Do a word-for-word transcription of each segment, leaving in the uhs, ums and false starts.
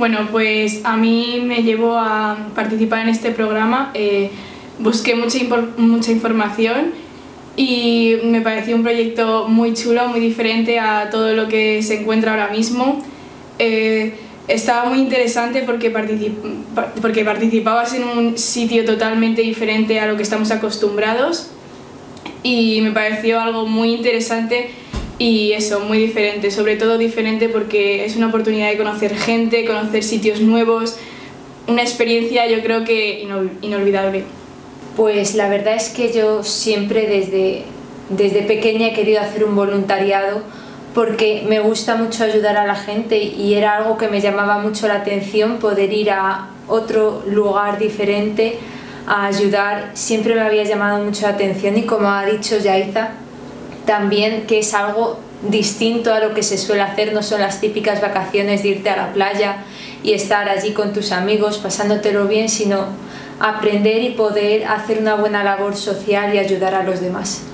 Bueno, pues a mí me llevó a participar en este programa, eh, busqué mucha, mucha información y me pareció un proyecto muy chulo, muy diferente a todo lo que se encuentra ahora mismo. Eh, estaba muy interesante porque, particip porque participabas en un sitio totalmente diferente a lo que estamos acostumbrados y me pareció algo muy interesante. Y eso, muy diferente, sobre todo diferente porque es una oportunidad de conocer gente, conocer sitios nuevos, una experiencia yo creo que inol inolvidable. Pues la verdad es que yo siempre desde, desde pequeña he querido hacer un voluntariado porque me gusta mucho ayudar a la gente y era algo que me llamaba mucho la atención, poder ir a otro lugar diferente a ayudar, siempre me había llamado mucho la atención y como ha dicho Yaiza, también que es algo distinto a lo que se suele hacer, no son las típicas vacaciones de irte a la playa y estar allí con tus amigos pasándotelo bien, sino aprender y poder hacer una buena labor social y ayudar a los demás.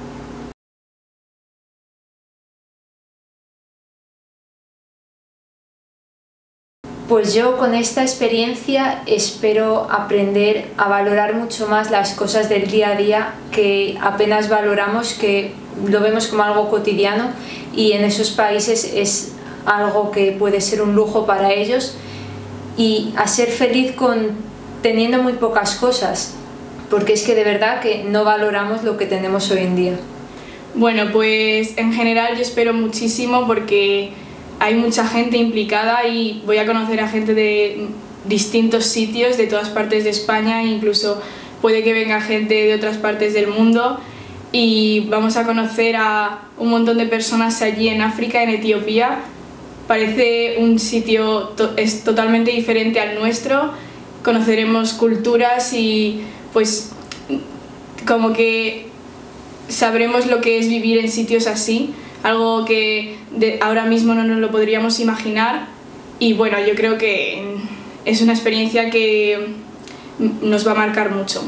Pues yo con esta experiencia espero aprender a valorar mucho más las cosas del día a día que apenas valoramos, que lo vemos como algo cotidiano y en esos países es algo que puede ser un lujo para ellos, y a ser feliz con teniendo muy pocas cosas, porque es que de verdad que no valoramos lo que tenemos hoy en día. Bueno, pues en general yo espero muchísimo porque hay mucha gente implicada y voy a conocer a gente de distintos sitios, de todas partes de España, incluso puede que venga gente de otras partes del mundo y vamos a conocer a un montón de personas allí en África, en Etiopía. Parece un sitio to- es totalmente diferente al nuestro, conoceremos culturas y pues como que sabremos lo que es vivir en sitios así, algo que de ahora mismo no nos lo podríamos imaginar y bueno, yo creo que es una experiencia que nos va a marcar mucho.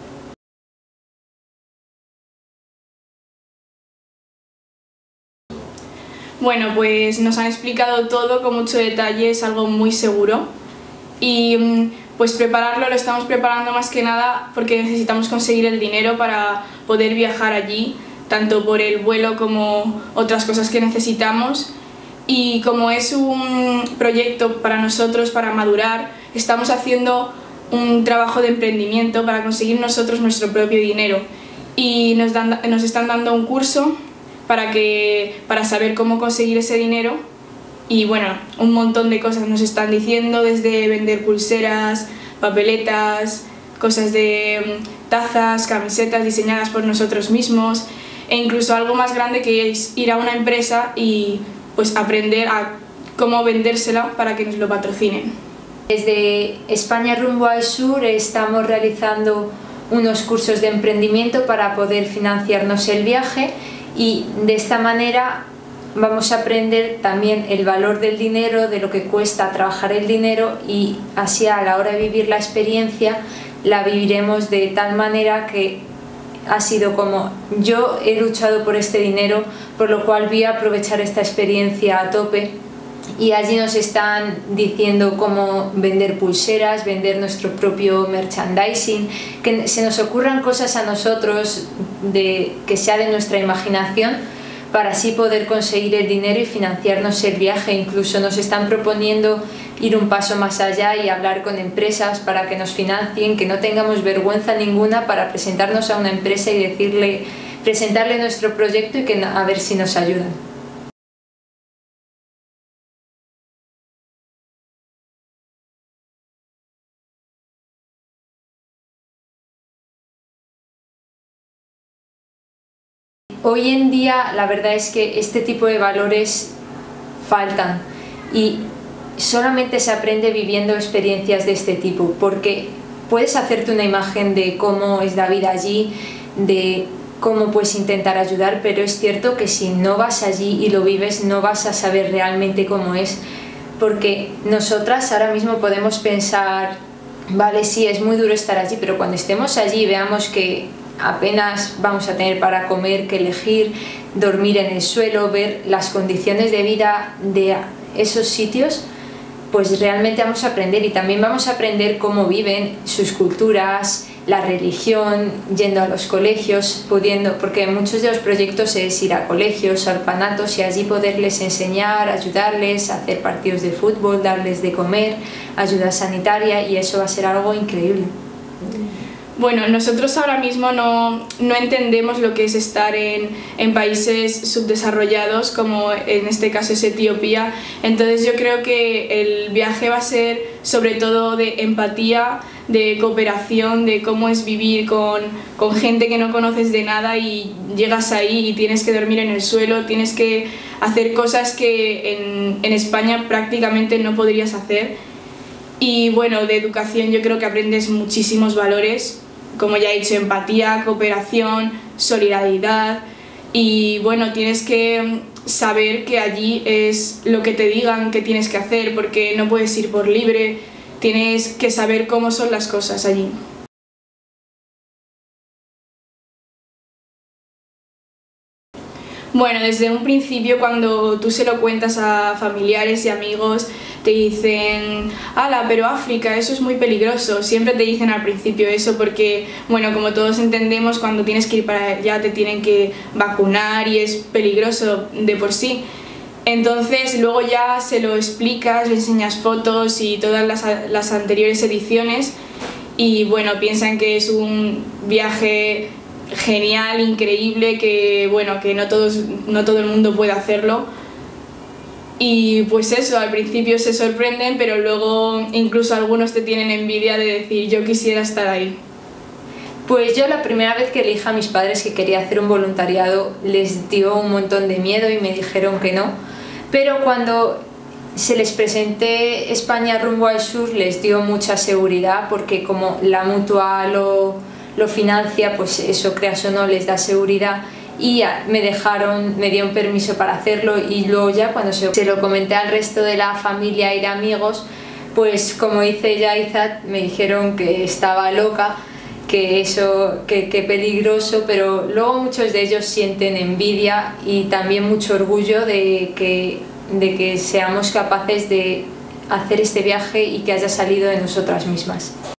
Bueno, pues nos han explicado todo con mucho detalle, es algo muy seguro y pues prepararlo lo estamos preparando más que nada porque necesitamos conseguir el dinero para poder viajar allí, tanto por el vuelo como otras cosas que necesitamos, y como es un proyecto para nosotros, para madurar, estamos haciendo un trabajo de emprendimiento para conseguir nosotros nuestro propio dinero y nos, dan, nos están dando un curso para, que, para saber cómo conseguir ese dinero y bueno, un montón de cosas nos están diciendo, desde vender pulseras, papeletas, cosas de tazas, camisetas diseñadas por nosotros mismos, e incluso algo más grande que es ir a una empresa y pues aprender a cómo vendérsela para que nos lo patrocinen. Desde España Rumbo al Sur estamos realizando unos cursos de emprendimiento para poder financiarnos el viaje y de esta manera vamos a aprender también el valor del dinero, de lo que cuesta trabajar el dinero, y así a la hora de vivir la experiencia la viviremos de tal manera que ha sido como yo he luchado por este dinero, por lo cual voy a aprovechar esta experiencia a tope. Y allí nos están diciendo cómo vender pulseras, vender nuestro propio merchandising, que se nos ocurran cosas a nosotros de, que sea de nuestra imaginación, para así poder conseguir el dinero y financiarnos el viaje. Incluso nos están proponiendo ir un paso más allá y hablar con empresas para que nos financien, que no tengamos vergüenza ninguna para presentarnos a una empresa y decirle, presentarle nuestro proyecto y que a ver si nos ayudan. Hoy en día la verdad es que este tipo de valores faltan y solamente se aprende viviendo experiencias de este tipo, porque puedes hacerte una imagen de cómo es la vida allí, de cómo puedes intentar ayudar, pero es cierto que si no vas allí y lo vives no vas a saber realmente cómo es, porque nosotras ahora mismo podemos pensar, vale, sí, es muy duro estar allí, pero cuando estemos allí y veamos que apenas vamos a tener para comer, que elegir, dormir en el suelo, ver las condiciones de vida de esos sitios, pues realmente vamos a aprender, y también vamos a aprender cómo viven, sus culturas, la religión, yendo a los colegios, pudiendo, porque muchos de los proyectos es ir a colegios, a orfanatos y allí poderles enseñar, ayudarles a hacer partidos de fútbol, darles de comer, ayuda sanitaria, y eso va a ser algo increíble. Bueno, nosotros ahora mismo no, no entendemos lo que es estar en, en países subdesarrollados, como en este caso es Etiopía, entonces yo creo que el viaje va a ser sobre todo de empatía, de cooperación, de cómo es vivir con, con gente que no conoces de nada y llegas ahí y tienes que dormir en el suelo, tienes que hacer cosas que en, en España prácticamente no podrías hacer. Y bueno, de educación yo creo que aprendes muchísimos valores, como ya he dicho, empatía, cooperación, solidaridad, y bueno, tienes que saber que allí es lo que te digan que tienes que hacer, porque no puedes ir por libre, tienes que saber cómo son las cosas allí. Bueno, desde un principio cuando tú se lo cuentas a familiares y amigos te dicen «Ala, pero África, eso es muy peligroso», siempre te dicen al principio eso porque, bueno, como todos entendemos, cuando tienes que ir para allá te tienen que vacunar y es peligroso de por sí. Entonces luego ya se lo explicas, le enseñas fotos y todas las, las anteriores ediciones y bueno, piensan que es un viaje genial, increíble, que bueno, que no, todos, no todo el mundo puede hacerlo. Y pues eso, al principio se sorprenden, pero luego incluso algunos te tienen envidia de decir yo quisiera estar ahí. Pues yo la primera vez que le dije a mis padres que quería hacer un voluntariado les dio un montón de miedo y me dijeron que no, pero cuando se les presenté España rumbo al sur les dio mucha seguridad porque como la mutua lo, lo financia, pues eso, creas o no, les da seguridad. Y me dejaron, me dieron permiso para hacerlo y luego ya cuando se, se lo comenté al resto de la familia y de amigos, pues como dice Yaiza, me dijeron que estaba loca, que eso, que, que peligroso, pero luego muchos de ellos sienten envidia y también mucho orgullo de que, de que seamos capaces de hacer este viaje y que haya salido de nosotras mismas.